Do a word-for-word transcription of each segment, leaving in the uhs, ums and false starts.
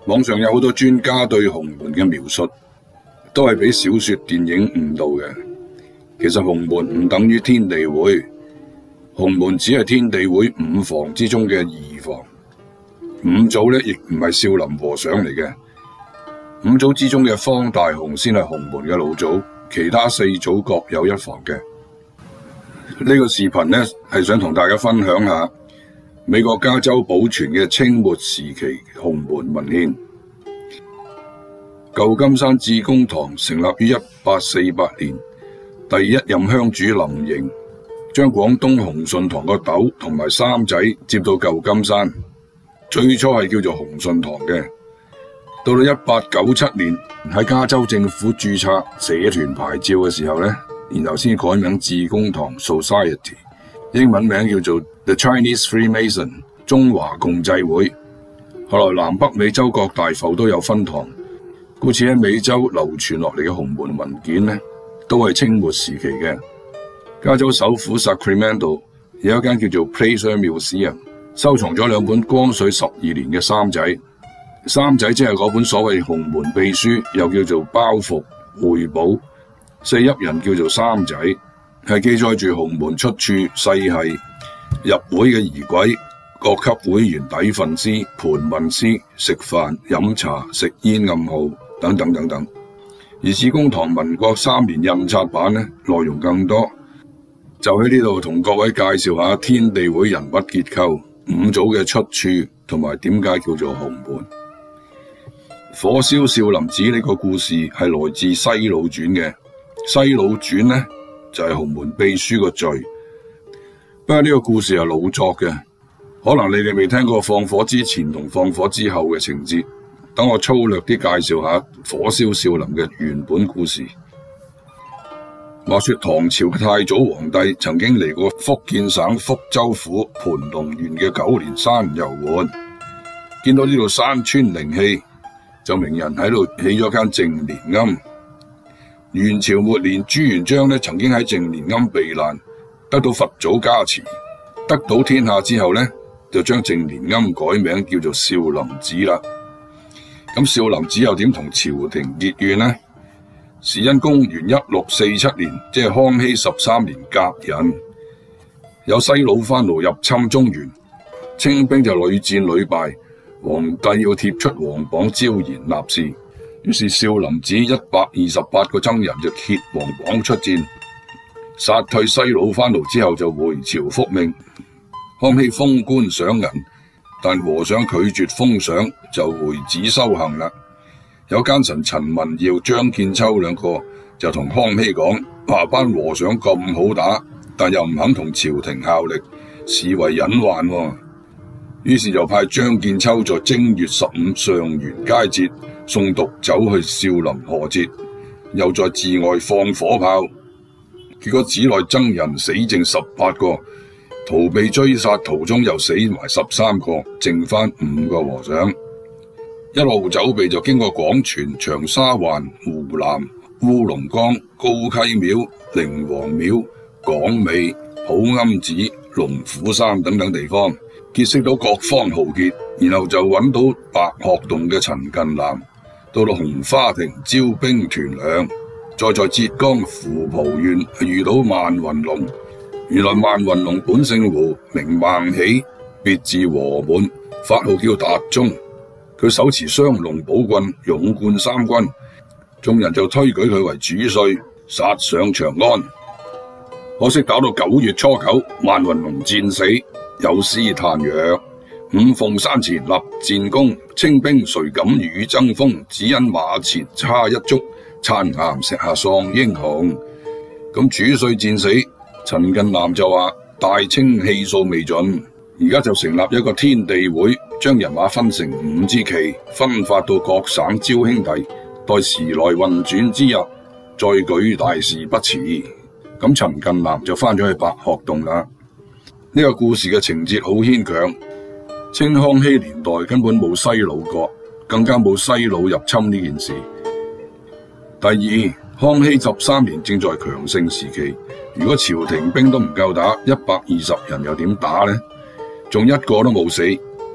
網上有好多專家對洪門嘅描述，都係俾小說電影誤導嘅。其實洪門唔等於天地會，洪門只係天地會五房之中嘅二房。五祖咧亦唔係少林和尚嚟嘅，五祖之中嘅方大雄先係洪門嘅老祖，其他四祖各有一房嘅。呢、這個視頻咧係想同大家分享下美國加州保存嘅清末時期洪門文獻。舊金山致公堂成立於一八四八年，第一任鄉主林營將廣東洪順堂個斗同埋三仔接到舊金山。最初係叫做洪順堂嘅，到到一八九七年喺加州政府註冊社團牌照嘅時候咧，然後先改名致公堂 Society， 英文名叫做 The Chinese Freemason 中華共濟會。後來南北美洲各大埠都有分堂，故此喺美洲流傳落嚟嘅洪門文件咧，都係清末時期嘅。加州首府 Sacramento 有一間叫做 Placer Museum，收藏咗兩本光緒十二年嘅三仔，三仔即係嗰本所謂洪門秘書，又叫做包袱匯寶，四邑人叫做三仔，係記載住洪門出處、世系、入會嘅儀軌、各級會員底份詩、盤問詩、食飯、飲茶、食煙暗號等等等等。而致公堂民國三年印刷版呢，內容更多，就喺呢度同各位介紹下天地會人物結構、五祖嘅出處同埋點解叫做洪門。火燒少林寺呢個故事係來自《西魯傳》嘅，《西魯傳》呢就係、是、洪門秘書個序。不過呢個故事係老作嘅，可能你哋未聽過放火之前同放火之後嘅情節。等我粗略啲介紹下火燒少林嘅原本故事。話說唐朝嘅太祖皇帝曾經嚟過福建省福州府盤龍縣嘅九連山遊玩，見到呢度山川靈氣，就命人喺度起咗間淨蓮庵。元朝末年朱元璋呢曾經喺淨蓮庵避難，得到佛祖加持，得到天下之後呢，就將淨蓮庵改名叫做少林寺啦。咁少林寺又點同朝廷結怨呢？是因公元一六四七年，即係康熙十三年甲寅，有西魯番奴入侵中原，清兵就屢戰屢敗，皇帝要貼出皇榜招賢納士，於是少林寺一百二十八個僧人就揭皇榜出戰，殺退西魯番奴之後就回朝復命。康熙封官賞銀，但和尚拒絕封賞，就回寺修行啦。有奸臣陳文耀、張見秋兩個就同康熙講，話班和尚咁好打，但又唔肯同朝廷效力，視為隱患喎。於是就派張見秋在正月十五上元佳節送毒酒去少林賀節，又在寺外放火炮，結果寺內僧人死剩十八個，逃避追殺途中又死埋十三個，剩翻五個和尚。一路走避就經過廣泉、長沙灣、湖南、烏龍崗、高溪廟、靈王廟、港尾、普庵寺、龍虎山等等地方，結識到各方豪傑，然後就揾到白鶴洞嘅陳近南，到到紅花亭招兵團糧，再在浙江湖浦縣遇到萬雲龍。原來萬雲龍本姓胡，名孟喜，別字和滿，法號叫達宗。佢手持雙龍寶棍，勇冠三軍，眾人就推舉佢為主帥，殺上長安。可惜打到九月初九，萬雲龍戰死，有詩嘆曰：五鳳山前立戰功，清兵誰敢與爭鋒？只因馬前差一足，燦岩石下喪英雄。咁主帥戰死，陳近南就話：大清氣數未盡，而家就成立一個天地會，將人馬分成五支旗，分發到各省招兄弟，待時來運轉之日，再舉大事不遲。咁陳近南就翻咗去白鶴洞啦。呢個故事嘅情節好牽強，清康熙年代根本冇西魯國，更加冇西魯入侵呢件事。第二，康熙十三年正在強盛時期，如果朝廷兵都唔夠打，一百二十人又點打呢？仲一個都冇死。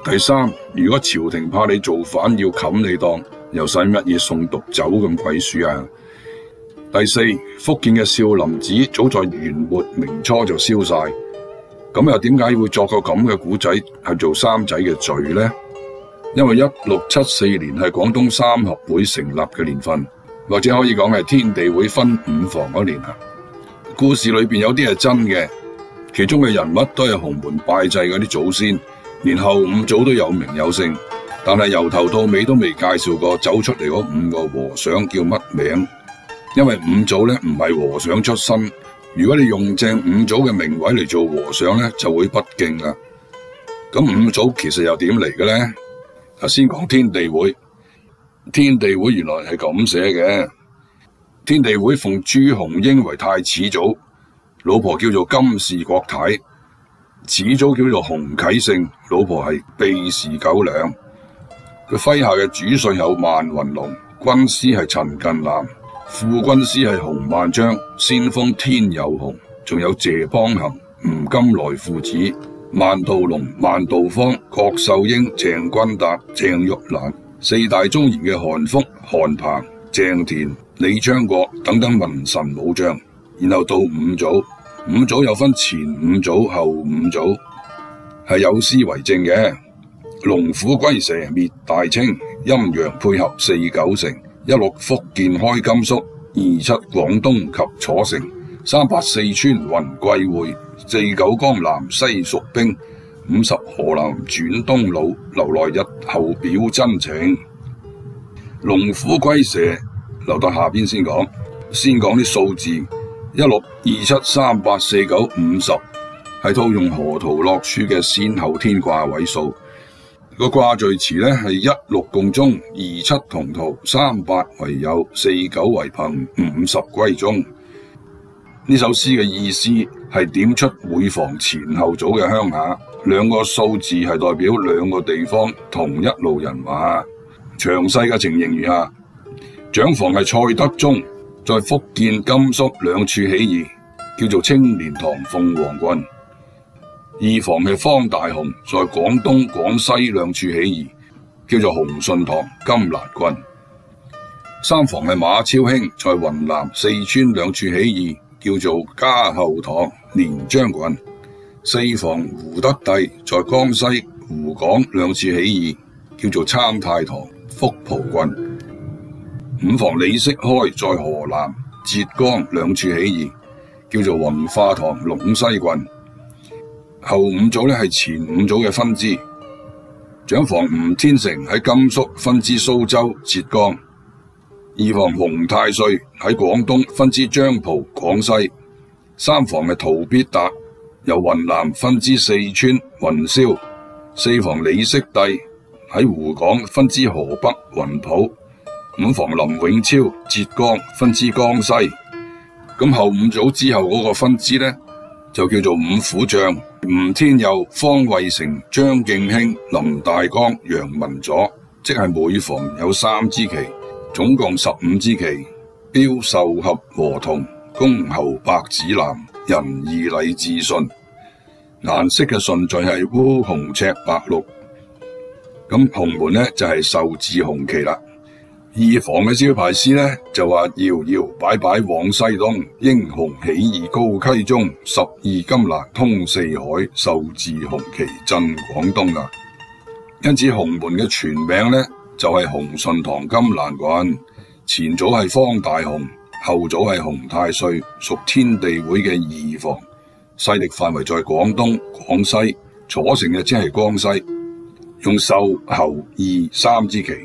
第三，如果朝廷怕你造反要冚你檔，又使乜嘢送毒酒咁鬼鼠啊？第四，福建嘅少林寺早在元末明初就燒晒，咁又點解會作個咁嘅古仔係做三仔嘅罪呢？因為一六七四年係廣東三合會成立嘅年份，或者可以講係天地會分五房嗰年啊。故事裏邊有啲係真嘅，其中嘅人物都係洪門拜祭嗰啲祖先，連後五祖都有名有姓，但係由頭到尾都未介紹過走出嚟嗰五個和尚叫乜名，因為五祖咧唔係和尚出身，如果你用正五祖嘅名位嚟做和尚咧，就會不敬啦。咁五祖其實又點嚟嘅咧？先講天地會，天地會原來係咁寫嘅。天地會奉朱紅英為太始祖，老婆叫做金氏國太，始祖叫做洪啟聖，老婆係秘氏九娘。佢麾下嘅主帥有萬雲龍，軍師係陳近南，副軍師係洪萬章，先鋒天有雄，仲有謝邦衡、吳金來父子。萬道龍、萬道方、郭秀英、鄭君達、鄭玉蘭，四大忠賢嘅韓福、韓鵬、鄭田、李昌國等等文臣武將，然後到五祖，五祖又分前五祖、後五祖，係有詩為證嘅。龍虎龜蛇滅大清，陰陽配合四九成，一六福建開甘肅，二七廣東及楚城，三八四川雲貴會，四九江南西蜀兵，五十河南轉東路，留來日後表真情。龍虎龜蛇留到下邊先講，先講啲數字，一六二七三八四九五十係套用河圖洛書嘅先後天卦位數，個卦序詞呢係一六共中，二七同途，三八為有，四九為朋，五十歸宗。呢首詩嘅意思係點出每房前後組嘅鄉下，兩個數字係代表兩個地方同一路人馬。詳細嘅情形如下：長房係蔡德宗，在福建、甘肅兩處起義，叫做青蓮堂、鳳凰郡；二房係方大雄，在廣東、廣西兩處起義，叫做洪順堂、金蘭郡；三房係馬超興，在雲南、四川兩處起義，叫做嘉後堂、連章郡；四房胡德第，在江西、湖廣兩處起義，叫做參太堂、福蒲郡；五房李式開，在河南、浙江兩處起義，叫做雲化堂、隴西郡。後五祖呢係前五祖嘅分支。長房吳天成喺甘肅分支蘇州、浙江；二房洪太歲喺廣東分支漳浦、廣西；三房係陶必達由雲南分支四川、雲霄；四房李式第喺湖廣分支河北、雲浦；五房林永超浙江分支江西。咁後五祖之後嗰個分支呢，就叫做五虎將：吳天佑、方惠成、張敬興、林大江、楊文佐，即係每房有三支旗，總共十五支旗，標壽合和同，公侯白子藍，仁義禮智信。顏色嘅順序係烏紅赤白綠。咁紅門呢就係壽字紅旗啦。二房嘅招牌詩呢就話：搖搖擺擺往西東，英雄起義高溪中，十二金蘭通四海，壽字紅旗震廣東啊！因此洪門嘅全名呢就係洪順堂金蘭郡，前祖係方大雄，後祖係洪太歲，屬天地會嘅二房，勢力範圍在廣東、廣西、楚城嘅即係江西，用壽、侯、義三支旗。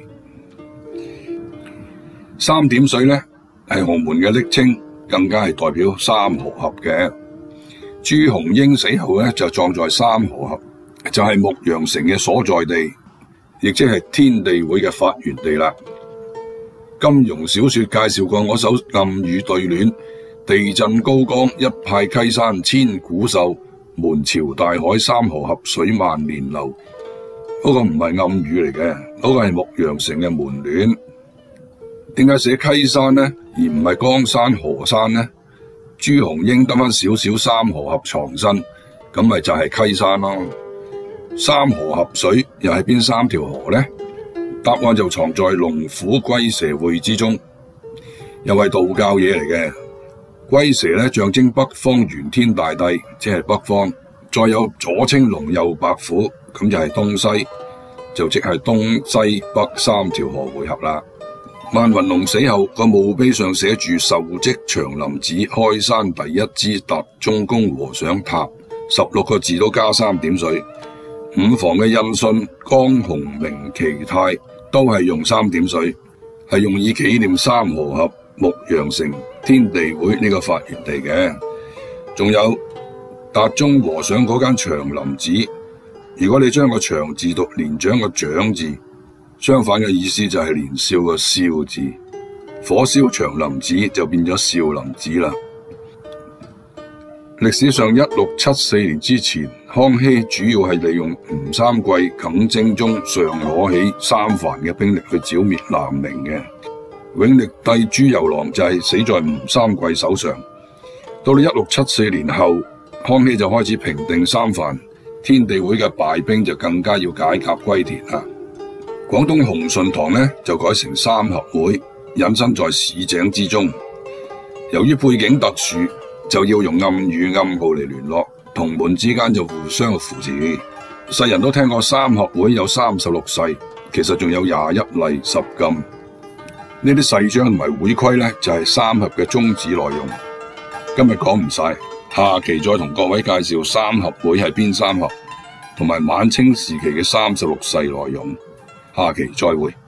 三點水呢係洪門嘅昵稱，更加係代表三河合嘅。朱紅英死後呢就葬在三河合，就係牧羊城嘅所在地，亦即係天地會嘅發源地啦。金庸小說介紹過我首暗語對聯：地震高岡一派溪山千古秀，門朝大海三河合水萬年流。嗰個唔係暗語嚟嘅，嗰個係牧羊城嘅門聯。點解寫溪山呢，而唔係江山河山呢？朱紅英得返少少三河合藏身，咁咪就係溪山咯。 三河合水又係邊三條河呢？答案就藏在龍虎龜蛇會之中，又係道教嘢嚟嘅。龜蛇咧象徵北方玄天大帝，即係北方；再有左青龍右白虎，咁就係東西，就即係東西北三條河匯合啦。萬雲龍死後，個墓碑上寫住壽積祥林寺開山第一支達中公和尚塔，十六個字都加三點水。五房嘅印信江洪明奇泰都係用三點水，係用以紀念三河合牧羊城天地會呢個發源地嘅。仲有達中和尚嗰間祥林寺，如果你將個祥字讀年長個長字，相反嘅意思就係年少個少字，火燒祥林寺就變咗少林寺啦。歷史上一六七四年之前，康熙主要係利用吳三桂耿精忠上攞起三藩嘅兵力去剿滅南明嘅。永曆帝朱由榔就係死在吳三桂手上。到咗一六七四年後，康熙就開始平定三藩，天地會嘅敗兵就更加要解甲歸田啦。廣東洪順堂呢就改成三合會，隱身在市井之中。由於背景特殊，就要用暗語暗號嚟聯絡，同門之間就互相扶持。世人都聽過三合會有三十六誓，其實仲有廿一例十禁。呢啲誓章同埋會規呢，就係三合嘅宗旨內容。今日講唔晒，下期再同各位介紹三合會係邊三合，同埋晚清時期嘅三十六誓內容。下期再會。